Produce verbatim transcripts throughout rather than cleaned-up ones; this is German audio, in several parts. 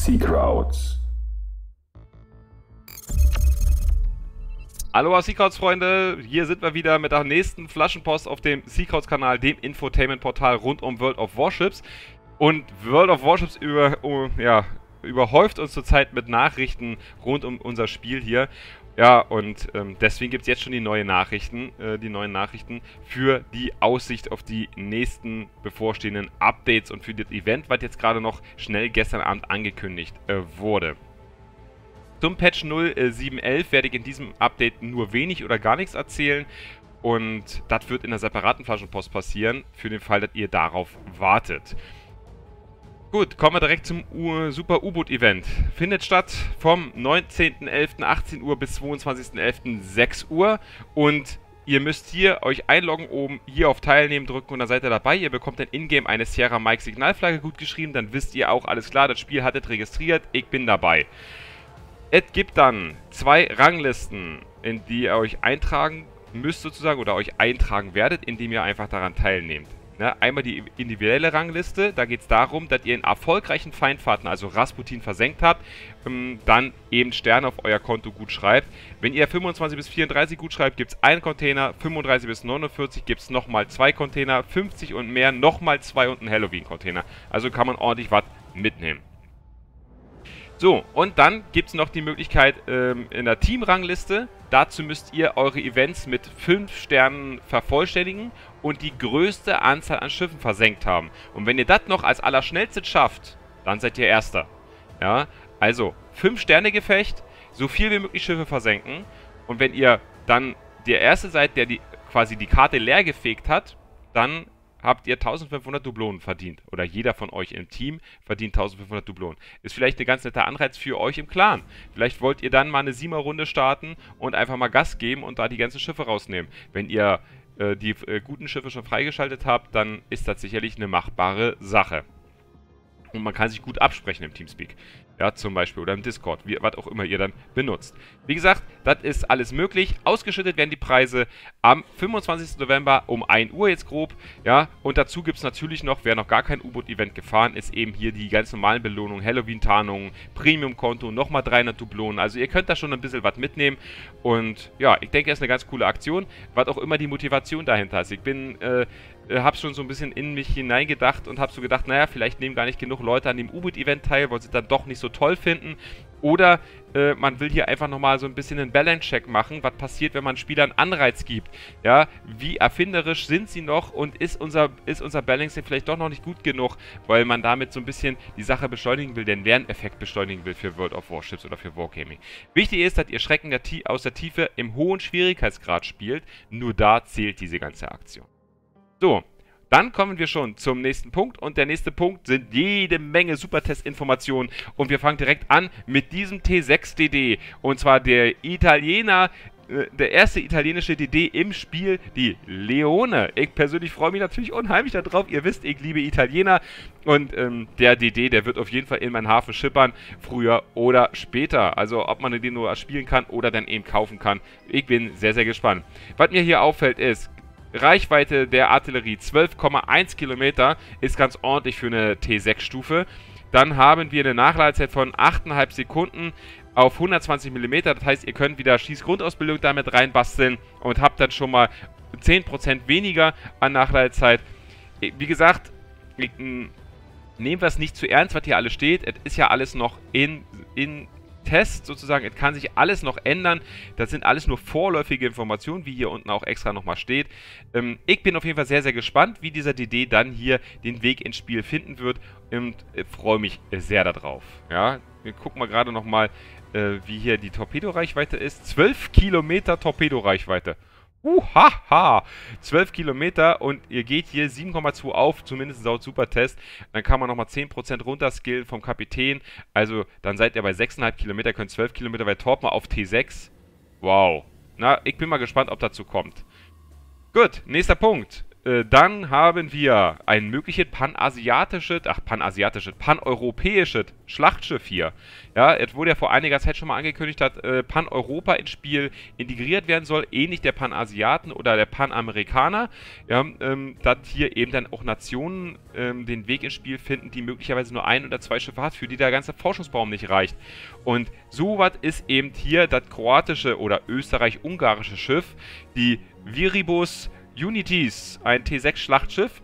Seakrauts. Hallo Seakrauts-Freunde, hier sind wir wieder mit der nächsten Flaschenpost auf dem Seakrauts-Kanal, dem Infotainment-Portal rund um World of Warships. Und World of Warships über, oh, ja, überhäuft uns zurzeit mit Nachrichten rund um unser Spiel hier. Ja, und ähm, deswegen gibt es jetzt schon die neuen Nachrichten, äh, die neuen Nachrichten für die Aussicht auf die nächsten bevorstehenden Updates und für das Event, was jetzt gerade noch schnell gestern Abend angekündigt äh, wurde. Zum Patch null Punkt sieben elf werde ich in diesem Update nur wenig oder gar nichts erzählen. Und das wird in einer separaten Flaschenpost passieren, für den Fall, dass ihr darauf wartet. Gut, kommen wir direkt zum U Super U-Boot-Event. Findet statt vom neunzehnten elften achtzehn Uhr bis zweiundzwanzigsten elften sechs Uhr. Und ihr müsst hier euch einloggen, oben hier auf Teilnehmen drücken und dann seid ihr dabei. Ihr bekommt dann in-game eine Sierra Mike Signalflagge gut geschrieben. Dann wisst ihr auch, alles klar, das Spiel hattet registriert, ich bin dabei. Es gibt dann zwei Ranglisten, in die ihr euch eintragen müsst sozusagen oder euch eintragen werdet, indem ihr einfach daran teilnehmt. Ne? Einmal die individuelle Rangliste, da geht es darum, dass ihr einen erfolgreichen Feindfahrten, also Rasputin, versenkt habt, ähm, dann eben Sterne auf euer Konto gut schreibt. Wenn ihr fünfundzwanzig bis vierunddreißig gut schreibt, gibt es einen Container, fünfunddreißig bis neunundvierzig gibt es nochmal zwei Container, fünfzig und mehr nochmal zwei und einen Halloween-Container. Also kann man ordentlich was mitnehmen. So, und dann gibt es noch die Möglichkeit ähm, in der Teamrangliste. Dazu müsst ihr eure Events mit fünf Sternen vervollständigen und die größte Anzahl an Schiffen versenkt haben. Und wenn ihr das noch als allerschnellstes schafft, dann seid ihr Erster. Ja, also fünf Sterne Gefecht, so viel wie möglich Schiffe versenken. Und wenn ihr dann der Erste seid, der die, quasi die Karte leer gefegt hat, dann habt ihr eintausendfünfhundert Dublonen verdient. Oder jeder von euch im Team verdient eintausendfünfhundert Dublonen. Ist vielleicht eine ganz nette Anreiz für euch im Clan. Vielleicht wollt ihr dann mal eine Siemer-Runde starten und einfach mal Gas geben und da die ganzen Schiffe rausnehmen. Wenn ihr äh, die äh, guten Schiffe schon freigeschaltet habt, dann ist das sicherlich eine machbare Sache. Und man kann sich gut absprechen im Teamspeak. Ja, zum Beispiel. Oder im Discord. Wie, was auch immer ihr dann benutzt. Wie gesagt, das ist alles möglich. Ausgeschüttet werden die Preise am fünfundzwanzigsten November um ein Uhr jetzt grob. Ja, und dazu gibt es natürlich noch, wer noch gar kein U-Boot-Event gefahren ist, eben hier die ganz normalen Belohnungen, Halloween-Tarnungen, Premium-Konto, nochmal dreihundert Dublonen. Also ihr könnt da schon ein bisschen was mitnehmen. Und ja, ich denke, es ist eine ganz coole Aktion. Was auch immer die Motivation dahinter ist. Ich bin, äh, habe schon so ein bisschen in mich hineingedacht und habe so gedacht, naja, vielleicht nehmen gar nicht genug Leute an dem U-Boot-Event teil, weil sie dann doch nicht so toll finden. Oder äh, man will hier einfach nochmal so ein bisschen einen Balance-Check machen, was passiert, wenn man Spielern Anreiz gibt. Ja, wie erfinderisch sind sie noch und ist unser, ist unser Balancing vielleicht doch noch nicht gut genug, weil man damit so ein bisschen die Sache beschleunigen will, den Lerneffekt beschleunigen will für World of Warships oder für Wargaming. Wichtig ist, dass ihr Schrecken der aus der Tiefe im hohen Schwierigkeitsgrad spielt. Nur da zählt diese ganze Aktion. So, dann kommen wir schon zum nächsten Punkt und der nächste Punkt sind jede Menge Supertest-Informationen und wir fangen direkt an mit diesem T sechs D D und zwar der Italiener, äh, der erste italienische D D im Spiel, die Leone. Ich persönlich freue mich natürlich unheimlich darauf, ihr wisst, ich liebe Italiener und ähm, der D D, der wird auf jeden Fall in meinen Hafen schippern, früher oder später, also ob man den nur spielen kann oder dann eben kaufen kann. Ich bin sehr, sehr gespannt. Was mir hier auffällt ist, Reichweite der Artillerie zwölf Komma eins Kilometer ist ganz ordentlich für eine T sechs Stufe. Dann haben wir eine Nachladezeit von acht Komma fünf Sekunden auf hundertzwanzig Millimeter. Das heißt, ihr könnt wieder Schießgrundausbildung damit reinbasteln und habt dann schon mal zehn Prozent weniger an Nachladezeit. Wie gesagt, ich, nehmen wir es nicht zu ernst, was hier alles steht. Es ist ja alles noch in, in Test sozusagen, es kann sich alles noch ändern. Das sind alles nur vorläufige Informationen, wie hier unten auch extra nochmal steht. Ähm, ich bin auf jeden Fall sehr, sehr gespannt, wie dieser D D dann hier den Weg ins Spiel finden wird und äh, freue mich sehr darauf. Ja, wir gucken mal gerade nochmal, äh, wie hier die Torpedoreichweite ist. zwölf Kilometer Torpedoreichweite. Uhaha! zwölf Kilometer und ihr geht hier sieben Komma zwei auf, zumindest laut Supertest. Dann kann man nochmal zehn Prozent runterskillen vom Kapitän. Also dann seid ihr bei sechs Komma fünf Kilometer, könnt zwölf Kilometer bei Torpen auf T sechs. Wow. Na, ich bin mal gespannt, ob dazu kommt. Gut, nächster Punkt. äh, dann haben wir ein mögliches panasiatisches, ach panasiatisches, paneuropäisches Schlachtschiff hier. Ja, es wurde ja vor einiger Zeit schon mal angekündigt, dass äh, Pan-Europa ins Spiel integriert werden soll, ähnlich der Panasiaten oder der Panamerikaner. Ja, ähm, dass hier eben dann auch Nationen ähm, den Weg ins Spiel finden, die möglicherweise nur ein oder zwei Schiffe hat, für die der ganze Forschungsbaum nicht reicht. Und sowas ist eben hier das kroatische oder österreich-ungarische Schiff, die Viribus Unitis, ein T sechs Schlachtschiff.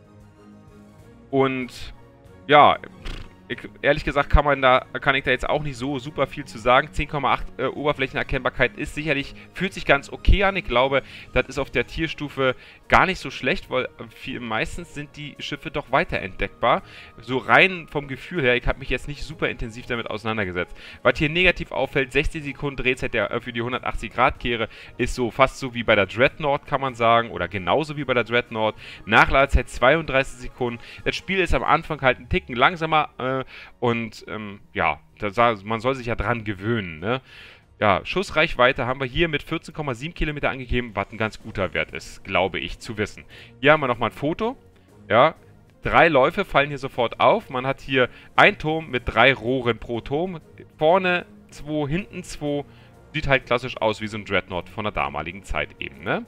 Und ja, ich, ehrlich gesagt kann man da, kann ich da jetzt auch nicht so super viel zu sagen. zehn Komma acht äh, Oberflächenerkennbarkeit ist sicherlich, fühlt sich ganz okay an. Ich glaube, das ist auf der Tierstufe gar nicht so schlecht, weil viel, meistens sind die Schiffe doch weiter entdeckbar. So rein vom Gefühl her, ich habe mich jetzt nicht super intensiv damit auseinandergesetzt. Was hier negativ auffällt, sechzig Sekunden Drehzeit der, äh, für die hundertachtzig Grad Kehre ist so fast so wie bei der Dreadnought, kann man sagen, oder genauso wie bei der Dreadnought. Nachladezeit zweiunddreißig Sekunden. Das Spiel ist am Anfang halt ein Ticken langsamer, äh, und ähm, ja, das, man soll sich ja dran gewöhnen, ne? Ja, Schussreichweite haben wir hier mit vierzehn Komma sieben Kilometer angegeben, was ein ganz guter Wert ist, glaube ich, zu wissen. Hier haben wir nochmal ein Foto. Ja, drei Läufe fallen hier sofort auf. Man hat hier einen Turm mit drei Rohren pro Turm. Vorne zwei, hinten zwei. Sieht halt klassisch aus wie so ein Dreadnought von der damaligen Zeit eben, ne?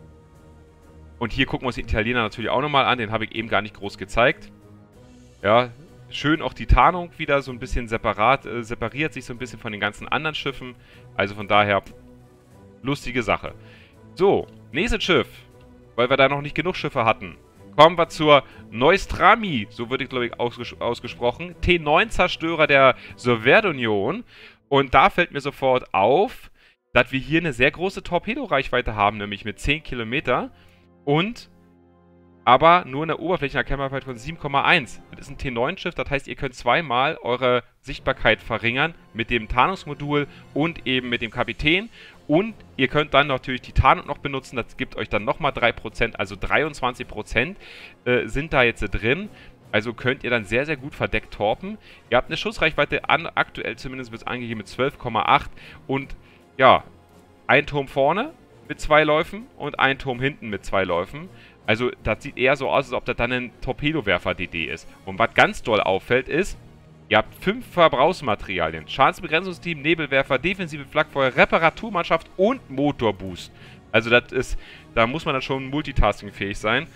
Und hier gucken wir uns den Italiener natürlich auch nochmal an. Den habe ich eben gar nicht groß gezeigt. Ja, schön auch die Tarnung wieder so ein bisschen separat, äh, separiert sich so ein bisschen von den ganzen anderen Schiffen. Also von daher, lustige Sache. So, nächstes Schiff, weil wir da noch nicht genug Schiffe hatten. Kommen wir zur Neustrami, so würde ich glaube ich ausges ausgesprochen. T neun Zerstörer der Sowjetunion. Und da fällt mir sofort auf, dass wir hier eine sehr große Torpedoreichweite haben, nämlich mit zehn Kilometer. Und aber nur eine Oberflächenerkennbarkeit von sieben Komma eins. Das ist ein T neun Schiff, das heißt, ihr könnt zweimal eure Sichtbarkeit verringern mit dem Tarnungsmodul und eben mit dem Kapitän. Und ihr könnt dann natürlich die Tarnung noch benutzen, das gibt euch dann nochmal drei Prozent, also dreiundzwanzig Prozent äh, sind da jetzt drin. Also könnt ihr dann sehr, sehr gut verdeckt torpen. Ihr habt eine Schussreichweite, an, aktuell zumindest wird es angegeben mit zwölf Komma acht. Und ja, ein Turm vorne mit zwei Läufen und ein Turm hinten mit zwei Läufen. Also das sieht eher so aus, als ob das dann ein Torpedowerfer-D D ist. Und was ganz doll auffällt ist, ihr habt fünf Verbrauchsmaterialien. Schadensbegrenzungsteam, Nebelwerfer, defensive Flakfeuer, Reparaturmannschaft und Motorboost. Also das ist, da muss man dann schon multitaskingfähig sein.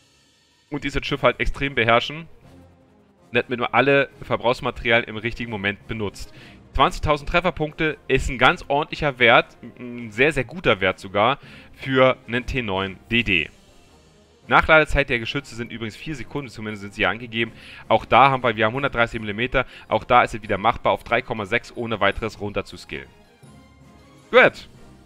Und dieses Schiff halt extrem beherrschen. Damit man alle Verbrauchsmaterialien im richtigen Moment benutzt. zwanzigtausend Trefferpunkte ist ein ganz ordentlicher Wert, ein sehr, sehr guter Wert sogar, für einen T neun D D. Nachladezeit der Geschütze sind übrigens vier Sekunden, zumindest sind sie angegeben. Auch da haben wir, wir haben hundertdreißig Millimeter, auch da ist es wieder machbar, auf drei Komma sechs ohne weiteres runter zu skillen. Gut.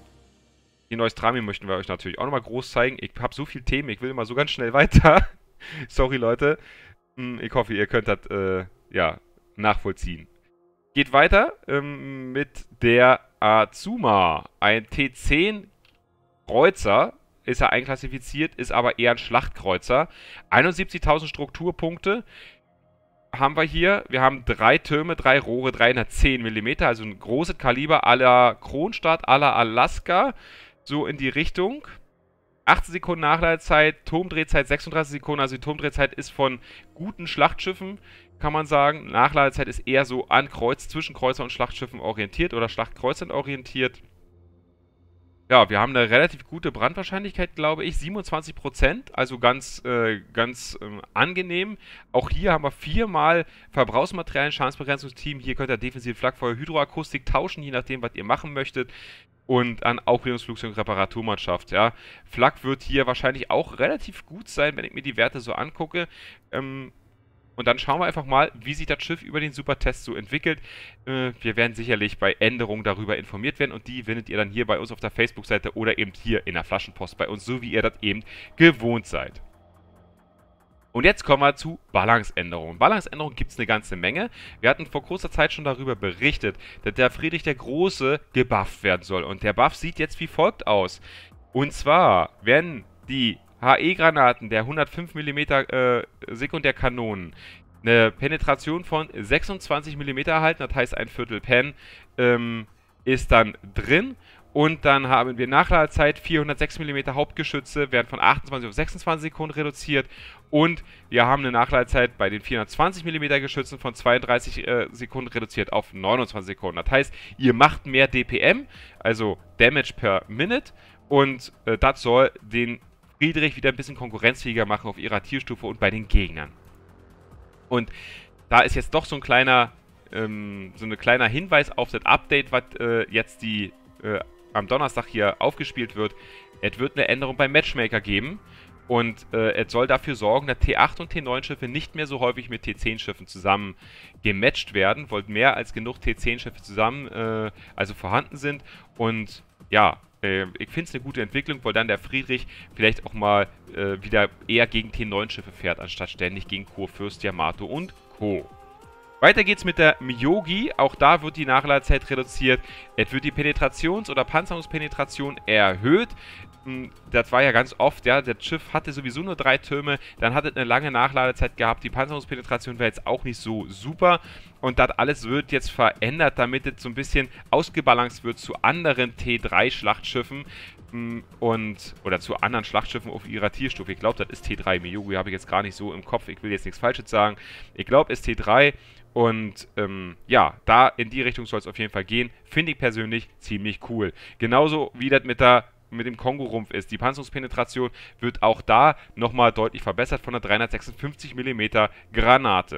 Die Neustrami möchten wir euch natürlich auch nochmal groß zeigen. Ich habe so viele Themen, ich will immer so ganz schnell weiter. Sorry, Leute. Ich hoffe, ihr könnt das äh, ja, nachvollziehen. Geht weiter ähm, mit der Azuma. Ein T zehn Kreuzer. Ist er einklassifiziert, ist aber eher ein Schlachtkreuzer. einundsiebzigtausend Strukturpunkte haben wir hier. Wir haben drei Türme, drei Rohre, dreihundertzehn Millimeter, also ein großes Kaliber à la Kronstadt, à la Alaska, so in die Richtung. achtzehn Sekunden Nachladezeit, Turmdrehzeit sechsunddreißig Sekunden, also die Turmdrehzeit ist von guten Schlachtschiffen, kann man sagen. Nachladezeit ist eher so an Kreuz, zwischen Kreuzer und Schlachtschiffen orientiert oder Schlachtkreuzern orientiert. Ja, wir haben eine relativ gute Brandwahrscheinlichkeit, glaube ich, siebenundzwanzig Prozent, also ganz, äh, ganz ähm, angenehm. Auch hier haben wir viermal Verbrauchsmaterialien, Schadensbegrenzungsteam. Hier könnt ihr defensiv Flakfeuer, Hydroakustik tauschen, je nachdem, was ihr machen möchtet. Und an Aufklärungsflugzeug und Reparaturmannschaft, ja. Flak wird hier wahrscheinlich auch relativ gut sein, wenn ich mir die Werte so angucke. Ähm, Und dann schauen wir einfach mal, wie sich das Schiff über den Supertest so entwickelt. Äh, wir werden sicherlich bei Änderungen darüber informiert werden und die findet ihr dann hier bei uns auf der Facebook-Seite oder eben hier in der Flaschenpost bei uns, so wie ihr das eben gewohnt seid. Und jetzt kommen wir zu Balanceänderungen. Balanceänderungen gibt es eine ganze Menge. Wir hatten vor kurzer Zeit schon darüber berichtet, dass der Friedrich der Große gebufft werden soll. Und der Buff sieht jetzt wie folgt aus. Und zwar werden die H E-Granaten der hundertfünf Millimeter äh, Sekundärkanonen eine Penetration von sechsundzwanzig Millimeter erhalten, das heißt ein Viertel Pen ähm, ist dann drin Und dann haben wir Nachladezeit, vierhundertsechs Millimeter Hauptgeschütze werden von achtundzwanzig auf sechsundzwanzig Sekunden reduziert. Und wir haben eine Nachladezeit bei den vierhundertzwanzig Millimeter Geschützen von zweiunddreißig äh, Sekunden reduziert auf neunundzwanzig Sekunden. Das heißt, ihr macht mehr D P M, also Damage per Minute. Und äh, das soll den Friedrich wieder ein bisschen konkurrenzfähiger machen auf ihrer Tierstufe und bei den Gegnern. Und da ist jetzt doch so ein kleiner, ähm, so ein kleiner Hinweis auf das Update, was äh, jetzt die äh, am Donnerstag hier aufgespielt wird. Es wird eine Änderung beim Matchmaker geben und äh, es soll dafür sorgen, dass T acht und T neun Schiffe nicht mehr so häufig mit T zehn Schiffen zusammen gematcht werden, weil mehr als genug T zehn Schiffe zusammen äh, also vorhanden sind. Und ja, äh, ich finde es eine gute Entwicklung, weil dann der Friedrich vielleicht auch mal äh, wieder eher gegen T neun Schiffe fährt, anstatt ständig gegen Kurfürst, Yamato und Co. Weiter geht's mit der Miyogi. Auch da wird die Nachladezeit reduziert. Es wird die Penetrations- oder Panzerungspenetration erhöht. Das war ja ganz oft, ja, das Schiff hatte sowieso nur drei Türme, dann hat es eine lange Nachladezeit gehabt, die Panzerungspenetration wäre jetzt auch nicht so super und das alles wird jetzt verändert, damit es so ein bisschen ausgebalanciert wird zu anderen T drei Schlachtschiffen und, oder zu anderen Schlachtschiffen auf ihrer Tierstufe. Ich glaube, das ist T drei, Miyogi habe ich jetzt gar nicht so im Kopf, ich will jetzt nichts Falsches sagen. Ich glaube, es ist T drei. Und ähm, ja, da in die Richtung soll es auf jeden Fall gehen. Finde ich persönlich ziemlich cool. Genauso wie das mit, der, mit dem Kongo-Rumpf ist. Die Panzerungspenetration wird auch da nochmal deutlich verbessert von der dreihundertsechsundfünfzig Millimeter Granate.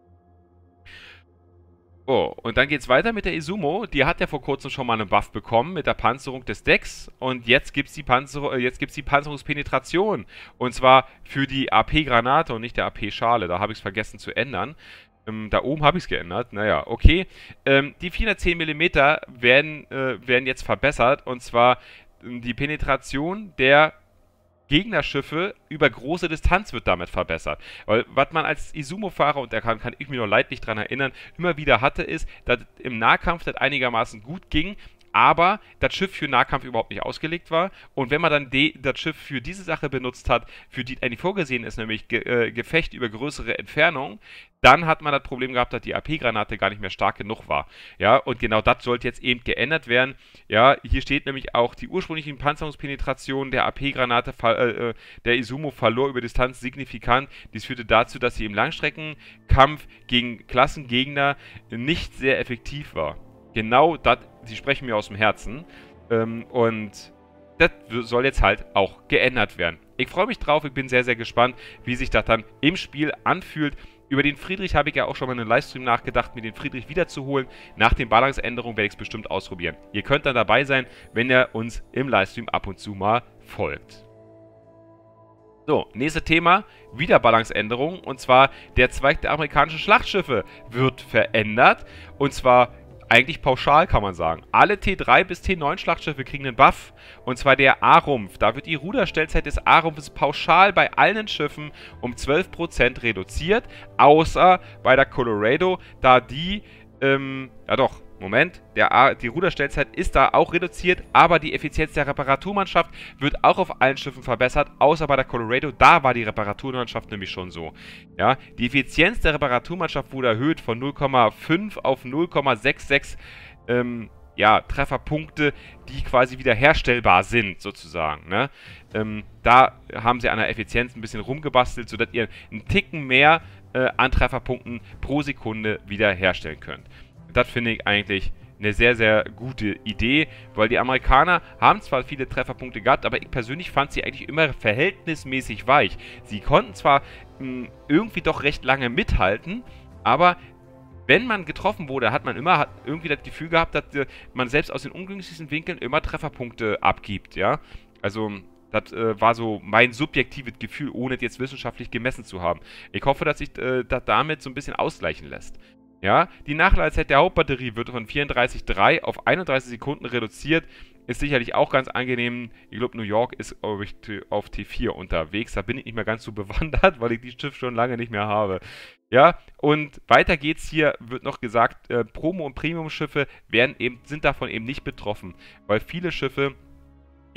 Oh, und dann geht es weiter mit der Izumo. Die hat ja vor kurzem schon mal einen Buff bekommen mit der Panzerung des Decks. Und jetzt gibt es die, Panzer äh, die Panzerungspenetration. Und zwar für die A P-Granate und nicht der A P-Schale. Da habe ich es vergessen zu ändern. Da oben habe ich es geändert. Naja, okay. Ähm, die vierhundertzehn Millimeter werden, äh, werden jetzt verbessert. Und zwar ähm, die Penetration der Gegnerschiffe über große Distanz wird damit verbessert. Weil was man als Izumo-Fahrer, und da kann, kann ich mich noch leidlich dran erinnern, immer wieder hatte, ist, dass im Nahkampf das einigermaßen gut ging, aber das Schiff für Nahkampf überhaupt nicht ausgelegt war. Und wenn man dann das Schiff für diese Sache benutzt hat, für die eigentlich vorgesehen ist, nämlich Ge äh, Gefecht über größere Entfernungen, dann hat man das Problem gehabt, dass die A P-Granate gar nicht mehr stark genug war. Ja, und genau das sollte jetzt eben geändert werden. Ja, hier steht nämlich auch, die ursprünglichen Panzerungspenetrationen der A P-Granate, äh, der Izumo verlor über Distanz signifikant. Dies führte dazu, dass sie im Langstreckenkampf gegen Klassengegner nicht sehr effektiv war. Genau das, sie sprechen mir aus dem Herzen. Ähm, und das soll jetzt halt auch geändert werden. Ich freue mich drauf, ich bin sehr, sehr gespannt, wie sich das dann im Spiel anfühlt. Über den Friedrich habe ich ja auch schon mal in einem Livestream nachgedacht, mir den Friedrich wiederzuholen. Nach den Balanceänderungen werde ich es bestimmt ausprobieren. Ihr könnt dann dabei sein, wenn ihr uns im Livestream ab und zu mal folgt. So, nächstes Thema, wieder Balanceänderungen. Und zwar der Zweig der amerikanischen Schlachtschiffe wird verändert. Und zwar eigentlich pauschal, kann man sagen. Alle T drei bis T neun Schlachtschiffe kriegen einen Buff, und zwar der A-Rumpf. Da wird die Ruderstellzeit des A-Rumpfes pauschal bei allen Schiffen um zwölf Prozent reduziert, außer bei der Colorado, da die, ähm, ja doch, Moment, der A, die Ruderstellzeit ist da auch reduziert, aber die Effizienz der Reparaturmannschaft wird auch auf allen Schiffen verbessert, außer bei der Colorado, da war die Reparaturmannschaft nämlich schon so. Ja, die Effizienz der Reparaturmannschaft wurde erhöht von null Komma fünf auf null Komma sechsundsechzig ähm, ja, Trefferpunkte, die quasi wiederherstellbar sind, sozusagen. Ne? Ähm, da haben sie an der Effizienz ein bisschen rumgebastelt, sodass ihr einen Ticken mehr äh, an Trefferpunkten pro Sekunde wiederherstellen könnt. Das finde ich eigentlich eine sehr, sehr gute Idee, weil die Amerikaner haben zwar viele Trefferpunkte gehabt, aber ich persönlich fand sie eigentlich immer verhältnismäßig weich. Sie konnten zwar mh, irgendwie doch recht lange mithalten, aber wenn man getroffen wurde, hat man immer hat irgendwie das Gefühl gehabt, dass äh, man selbst aus den ungünstigsten Winkeln immer Trefferpunkte abgibt, ja. Also das äh, war so mein subjektives Gefühl, ohne es jetzt wissenschaftlich gemessen zu haben. Ich hoffe, dass sich äh, das damit so ein bisschen ausgleichen lässt. Ja, die Nachladezeit der Hauptbatterie wird von vierunddreißig Komma drei auf einunddreißig Sekunden reduziert. Ist sicherlich auch ganz angenehm. Ich glaube, New York ist auf T vier unterwegs. Da bin ich nicht mehr ganz so bewandert, weil ich die Schiff schon lange nicht mehr habe. Ja, und weiter geht's hier, wird noch gesagt, äh, Promo- und Premium-Schiffe werden eben, sind davon eben nicht betroffen, weil viele Schiffe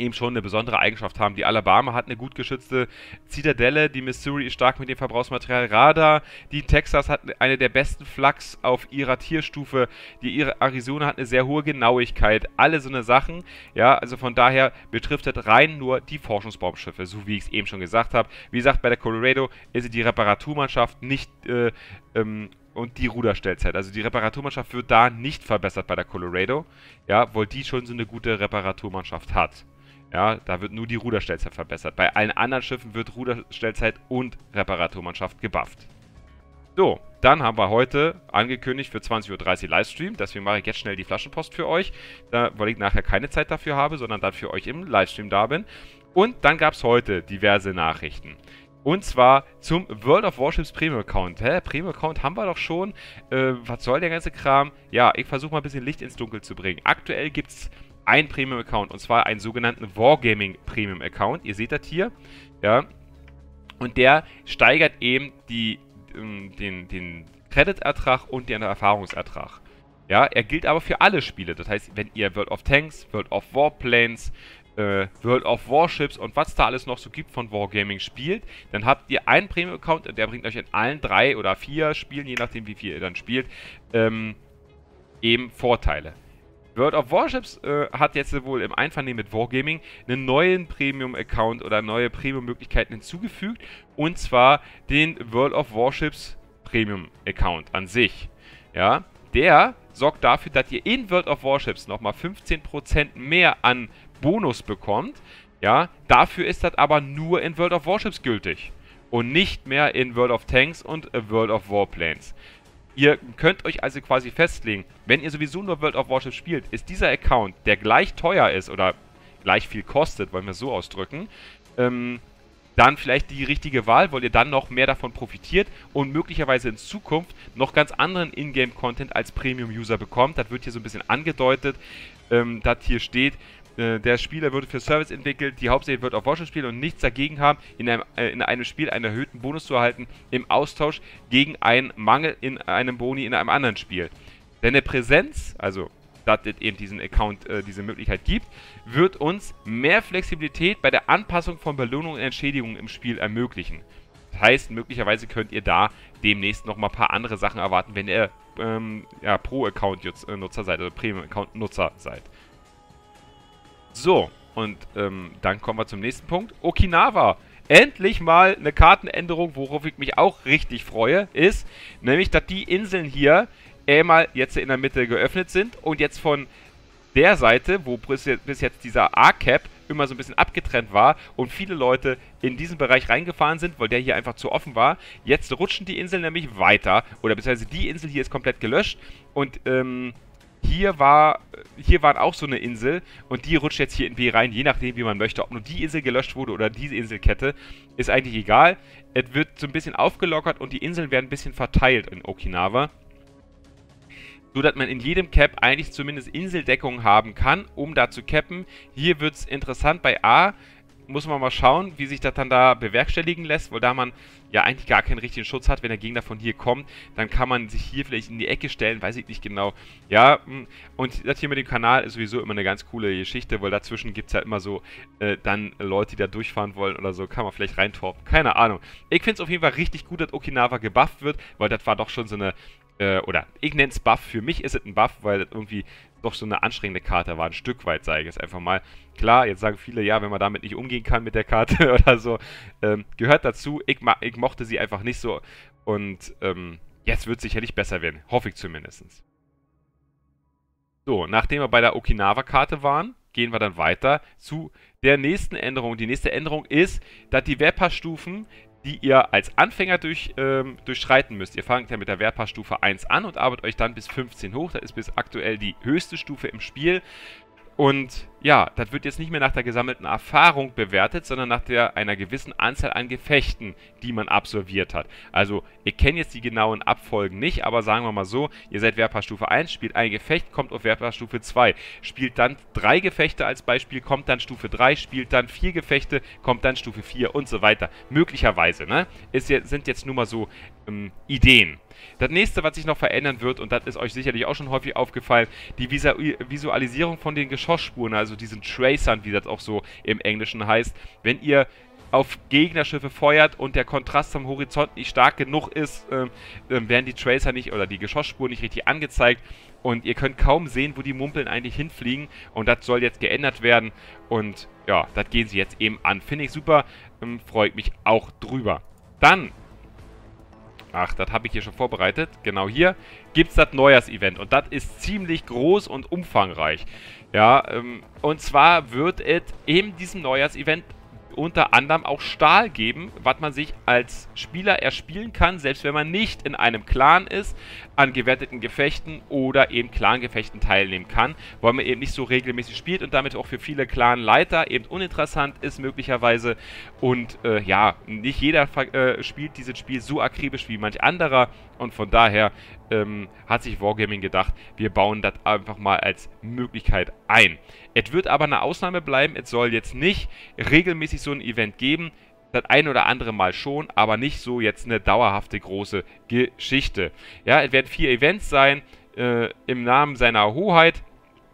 eben schon eine besondere Eigenschaft haben. Die Alabama hat eine gut geschützte Zitadelle, die Missouri ist stark mit dem Verbrauchsmaterial Radar, die Texas hat eine der besten Flaks auf ihrer Tierstufe, die Arizona hat eine sehr hohe Genauigkeit, alle so eine Sachen, ja, also von daher betrifft das rein nur die Forschungsbaumschiffe, so wie ich es eben schon gesagt habe. Wie gesagt, bei der Colorado ist es die Reparaturmannschaft, nicht äh, ähm, und die Ruderstellzeit. Also die Reparaturmannschaft wird da nicht verbessert bei der Colorado, ja, weil die schon so eine gute Reparaturmannschaft hat. Ja, da wird nur die Ruderstellzeit verbessert. Bei allen anderen Schiffen wird Ruderstellzeit und Reparaturmannschaft gebufft. So, dann haben wir heute angekündigt für zwanzig Uhr dreißig Livestream. Deswegen mache ich jetzt schnell die Flaschenpost für euch, da, weil ich nachher keine Zeit dafür habe, sondern dann für euch im Livestream da bin. Und dann gab es heute diverse Nachrichten. Und zwar zum World of Warships Premium Account. Hä? Premium Account haben wir doch schon. Äh, was soll der ganze Kram? Ja, ich versuche mal ein bisschen Licht ins Dunkel zu bringen. Aktuell gibt es ein Premium-Account, und zwar einen sogenannten Wargaming Premium-Account. Ihr seht das hier, ja, und der steigert eben die, ähm, den, den Credit-Ertrag und den Erfahrungsertrag. Ja, er gilt aber für alle Spiele, das heißt, wenn ihr World of Tanks, World of Warplanes, äh, World of Warships und was da alles noch so gibt von Wargaming spielt, dann habt ihr einen Premium-Account und der bringt euch in allen drei oder vier Spielen, je nachdem wie viel ihr dann spielt, ähm, eben Vorteile. World of Warships äh, hat jetzt wohl im Einvernehmen mit Wargaming einen neuen Premium-Account oder neue Premium-Möglichkeiten hinzugefügt, und zwar den World of Warships Premium-Account an sich. Ja, der sorgt dafür, dass ihr in World of Warships nochmal fünfzehn Prozent mehr an Bonus bekommt. Ja, dafür ist das aber nur in World of Warships gültig und nicht mehr in World of Tanks und äh, World of Warplanes. Ihr könnt euch also quasi festlegen, wenn ihr sowieso nur World of Warships spielt, ist dieser Account, der gleich teuer ist oder gleich viel kostet, wollen wir es so ausdrücken, ähm, dann vielleicht die richtige Wahl, weil ihr dann noch mehr davon profitiert und möglicherweise in Zukunft noch ganz anderen Ingame-Content als Premium-User bekommt. Das wird hier so ein bisschen angedeutet, ähm, dass hier steht, der Spieler würde für Service entwickelt, die hauptsächlich World of Warships spielen und nichts dagegen haben, in einem, äh, in einem Spiel einen erhöhten Bonus zu erhalten im Austausch gegen einen Mangel in einem Boni in einem anderen Spiel. Deine Präsenz, also dass es eben diesen Account, äh, diese Möglichkeit gibt, wird uns mehr Flexibilität bei der Anpassung von Belohnungen und Entschädigungen im Spiel ermöglichen. Das heißt, möglicherweise könnt ihr da demnächst noch mal ein paar andere Sachen erwarten, wenn ihr ähm, ja, Pro-Account-Nutzer seid oder Premium-Account-Nutzer seid. So, und ähm, dann kommen wir zum nächsten Punkt. Okinawa. Endlich mal eine Kartenänderung, worauf ich mich auch richtig freue, ist nämlich, dass die Inseln hier einmal jetzt in der Mitte geöffnet sind und jetzt von der Seite, wo bis jetzt dieser A-Cap immer so ein bisschen abgetrennt war und viele Leute in diesen Bereich reingefahren sind, weil der hier einfach zu offen war. Jetzt rutschen die Inseln nämlich weiter, oder beziehungsweise die Insel hier ist komplett gelöscht und ähm, Hier war, hier war auch so eine Insel und die rutscht jetzt hier in B rein, je nachdem wie man möchte. Ob nur die Insel gelöscht wurde oder diese Inselkette, ist eigentlich egal. Es wird so ein bisschen aufgelockert und die Inseln werden ein bisschen verteilt in Okinawa. So dass man in jedem Cap eigentlich zumindest Inseldeckung haben kann, um da zu cappen. Hier wird es interessant bei A. Muss man mal schauen, wie sich das dann da bewerkstelligen lässt, weil da man ja eigentlich gar keinen richtigen Schutz hat, wenn der Gegner von hier kommt, dann kann man sich hier vielleicht in die Ecke stellen, weiß ich nicht genau. Ja, und das hier mit dem Kanal ist sowieso immer eine ganz coole Geschichte, weil dazwischen gibt es ja immer so äh, dann Leute, die da durchfahren wollen oder so, kann man vielleicht reintorpen, keine Ahnung. Ich finde es auf jeden Fall richtig gut, dass Okinawa gebufft wird, weil das war doch schon so eine, äh, oder ich nenne es Buff, für mich ist es ein Buff, weil das irgendwie doch so eine anstrengende Karte war, ein Stück weit, sage ich jetzt einfach mal. Klar, jetzt sagen viele, ja, wenn man damit nicht umgehen kann mit der Karte oder so, ähm, gehört dazu. Ich, ich mochte sie einfach nicht so und ähm, jetzt wird es sicherlich besser werden, hoffe ich zumindest. So, nachdem wir bei der Okinawa-Karte waren, gehen wir dann weiter zu der nächsten Änderung. Die nächste Änderung ist, dass die Wehrpassstufen, die ihr als Anfänger durch, ähm, durchschreiten müsst. Ihr fangt ja mit der Wehrpassstufe eins an und arbeitet euch dann bis fünfzehn hoch. Das ist bis aktuell die höchste Stufe im Spiel. Und ja, das wird jetzt nicht mehr nach der gesammelten Erfahrung bewertet, sondern nach der einer gewissen Anzahl an Gefechten, die man absolviert hat. Also, ihr kennt jetzt die genauen Abfolgen nicht, aber sagen wir mal so, ihr seid Wehrpassstufe eins, spielt ein Gefecht, kommt auf Wehrpassstufe zwei, spielt dann drei Gefechte als Beispiel, kommt dann Stufe drei, spielt dann vier Gefechte, kommt dann Stufe vier und so weiter. Möglicherweise, ne? Ist jetzt, sind jetzt nur mal so ähm, Ideen. Das nächste, was sich noch verändern wird, und das ist euch sicherlich auch schon häufig aufgefallen, die Visualisierung von den Geschossspuren, also also diesen Tracern, wie das auch so im Englischen heißt. Wenn ihr auf Gegnerschiffe feuert und der Kontrast zum Horizont nicht stark genug ist, äh, äh, werden die Tracer nicht oder die Geschossspuren nicht richtig angezeigt und ihr könnt kaum sehen, wo die Mumpeln eigentlich hinfliegen und das soll jetzt geändert werden und ja, das gehen sie jetzt eben an. Finde ich super, ähm, freue ich mich auch drüber. Dann, ach, das habe ich hier schon vorbereitet, genau hier gibt es das Neujahrsevent und das ist ziemlich groß und umfangreich. Ja, ähm, und zwar wird es in diesem Neujahrsevent unter anderem auch Stahl geben, was man sich als Spieler erspielen kann, selbst wenn man nicht in einem Clan ist, an gewerteten Gefechten oder eben Clan-Gefechten teilnehmen kann, weil man eben nicht so regelmäßig spielt und damit auch für viele Clan-Leiter eben uninteressant ist möglicherweise und äh, ja, nicht jeder äh, spielt dieses Spiel so akribisch wie manch anderer und von daher ähm, hat sich Wargaming gedacht, wir bauen das einfach mal als Möglichkeit ein. Es wird aber eine Ausnahme bleiben, es soll jetzt nicht regelmäßig so ein Event geben, das ein oder andere Mal schon, aber nicht so jetzt eine dauerhafte große Geschichte. Ja, es werden vier Events sein, äh, im Namen seiner Hoheit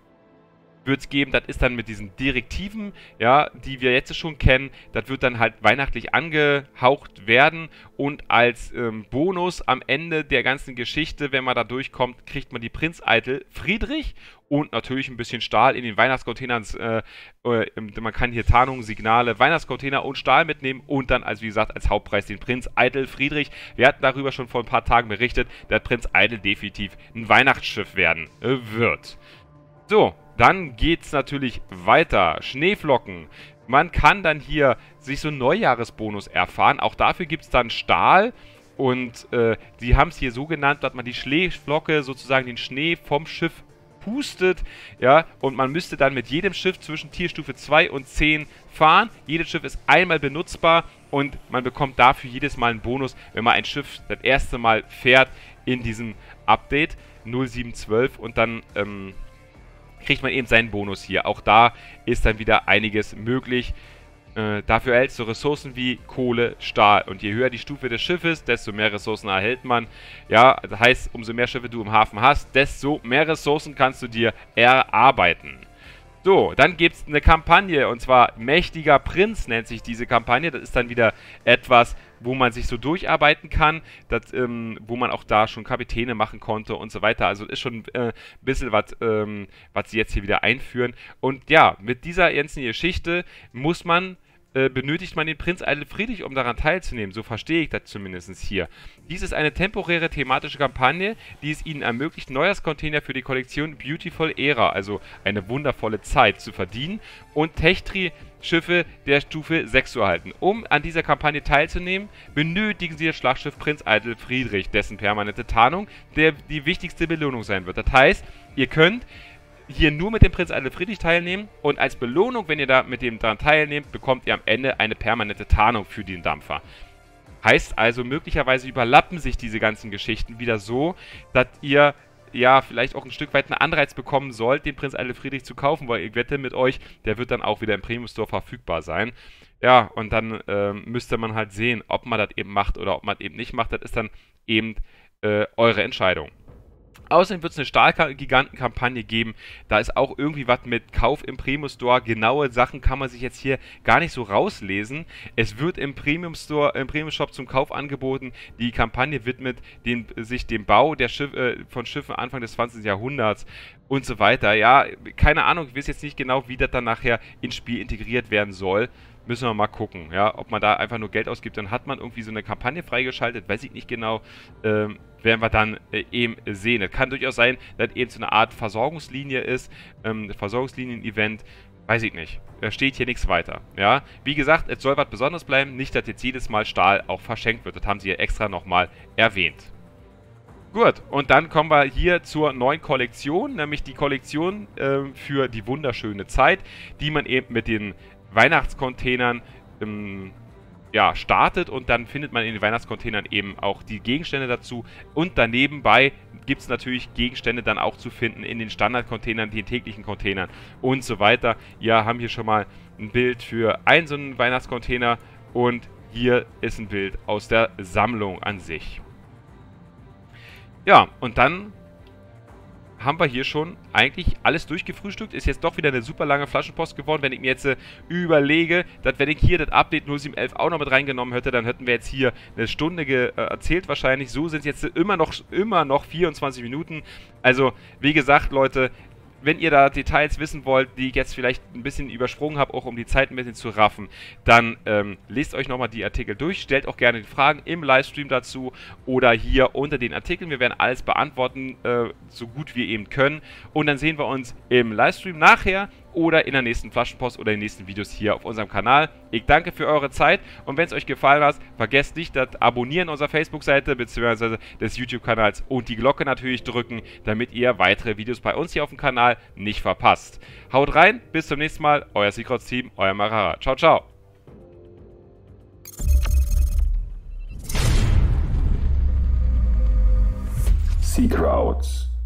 wird es geben, das ist dann mit diesen Direktiven, ja, die wir jetzt schon kennen, das wird dann halt weihnachtlich angehaucht werden und als ähm, Bonus am Ende der ganzen Geschichte, wenn man da durchkommt, kriegt man die Prinzeitel Friedrich und natürlich ein bisschen Stahl in den Weihnachtscontainern. Äh, äh, man kann hier Tarnungen, Signale, Weihnachtscontainer und Stahl mitnehmen und dann, als wie gesagt, als Hauptpreis den Prinz Eitel Friedrich. Wir hatten darüber schon vor ein paar Tagen berichtet, dass Prinz Eitel definitiv ein Weihnachtsschiff werden äh, wird. So, dann geht's natürlich weiter. Schneeflocken. Man kann dann hier sich so einen Neujahresbonus erfahren. Auch dafür gibt es dann Stahl. Und äh, die haben es hier so genannt, dass man die Schneeflocke, sozusagen den Schnee vom Schiff pustet. Ja, und man müsste dann mit jedem Schiff zwischen Tierstufe zwei und zehn fahren. Jedes Schiff ist einmal benutzbar und man bekommt dafür jedes Mal einen Bonus, wenn man ein Schiff das erste Mal fährt in diesem Update null sieben zwölf und dann ähm, kriegt man eben seinen Bonus hier. Auch da ist dann wieder einiges möglich. Äh, dafür erhältst du Ressourcen wie Kohle, Stahl. Und je höher die Stufe des Schiffes, desto mehr Ressourcen erhält man. Ja, das heißt, umso mehr Schiffe du im Hafen hast, desto mehr Ressourcen kannst du dir erarbeiten. So, dann gibt es eine Kampagne, und zwar Mächtiger Prinz nennt sich diese Kampagne. Das ist dann wieder etwas, wo man sich so durcharbeiten kann, das, ähm, wo man auch da schon Kapitäne machen konnte und so weiter. Also ist schon äh, ein bisschen was, ähm, was sie jetzt hier wieder einführen. Und ja, mit dieser ganzen Geschichte muss man äh, benötigt man den Prinz Eitel Friedrich, um daran teilzunehmen. So verstehe ich das zumindest hier. Dies ist eine temporäre thematische Kampagne, die es ihnen ermöglicht, Neujahrscontainer für die Kollektion Beautiful Era, also eine wundervolle Zeit, zu verdienen und Techtri-Schiffe der Stufe sechs zu erhalten. Um an dieser Kampagne teilzunehmen, benötigen sie das Schlachtschiff Prinz Eitel Friedrich, dessen permanente Tarnung der die wichtigste Belohnung sein wird. Das heißt, ihr könnt hier nur mit dem Prinz Eitel Friedrich teilnehmen und als Belohnung, wenn ihr da mit dem daran teilnehmt, bekommt ihr am Ende eine permanente Tarnung für den Dampfer. Heißt also, möglicherweise überlappen sich diese ganzen Geschichten wieder so, dass ihr ja vielleicht auch ein Stück weit einen Anreiz bekommen sollt, den Prinz Eitel Friedrich zu kaufen, weil ich wette mit euch, der wird dann auch wieder im Premium Store verfügbar sein. Ja, und dann ähm, müsste man halt sehen, ob man das eben macht oder ob man das eben nicht macht. Das ist dann eben äh, eure Entscheidung. Außerdem wird es eine Stahlgiganten-Kampagne geben. Da ist auch irgendwie was mit Kauf im Premium Store. Genaue Sachen kann man sich jetzt hier gar nicht so rauslesen. Es wird im Premium Store, im Premium Shop zum Kauf angeboten. Die Kampagne widmet den, sich dem Bau der Schiff, äh, von Schiffen Anfang des zwanzigsten Jahrhunderts und so weiter. Ja, keine Ahnung, ich weiß jetzt nicht genau, wie das dann nachher ins Spiel integriert werden soll. Müssen wir mal gucken, ja, ob man da einfach nur Geld ausgibt, dann hat man irgendwie so eine Kampagne freigeschaltet, weiß ich nicht genau, ähm, werden wir dann äh, eben sehen. Es kann durchaus sein, dass eben so eine Art Versorgungslinie ist, ähm, Versorgungslinien-Event, weiß ich nicht. Da steht hier nichts weiter, ja. Wie gesagt, es soll was Besonderes bleiben, nicht, dass jetzt jedes Mal Stahl auch verschenkt wird, das haben sie ja extra nochmal erwähnt. Gut, und dann kommen wir hier zur neuen Kollektion, nämlich die Kollektion äh, für die wunderschöne Zeit, die man eben mit den Weihnachtscontainern ähm, ja, startet und dann findet man in den Weihnachtscontainern eben auch die Gegenstände dazu und daneben bei gibt es natürlich Gegenstände dann auch zu finden in den Standardcontainern, den täglichen Containern und so weiter. Wir haben hier schon mal ein Bild für einen so einen Weihnachtscontainer und hier ist ein Bild aus der Sammlung an sich. Ja, und dann haben wir hier schon eigentlich alles durchgefrühstückt. Ist jetzt doch wieder eine super lange Flaschenpost geworden. Wenn ich mir jetzt äh, überlege, dass wenn ich hier das Update null sieben elf auch noch mit reingenommen hätte, dann hätten wir jetzt hier eine Stunde äh, erzählt wahrscheinlich. So sind es jetzt immer noch, immer noch vierundzwanzig Minuten. Also, wie gesagt, Leute, wenn ihr da Details wissen wollt, die ich jetzt vielleicht ein bisschen übersprungen habe, auch um die Zeit ein bisschen zu raffen, dann ähm, lest euch nochmal die Artikel durch, stellt auch gerne die Fragen im Livestream dazu oder hier unter den Artikeln. Wir werden alles beantworten, äh, so gut wir eben können. Und dann sehen wir uns im Livestream nachher oder in der nächsten Flaschenpost oder in den nächsten Videos hier auf unserem Kanal. Ich danke für eure Zeit und wenn es euch gefallen hat, vergesst nicht das Abonnieren unserer Facebook-Seite bzw. des YouTube-Kanals und die Glocke natürlich drücken, damit ihr weitere Videos bei uns hier auf dem Kanal nicht verpasst. Haut rein, bis zum nächsten Mal, euer Seacrowds-Team, euer Marara. Ciao, ciao. Seacrowds.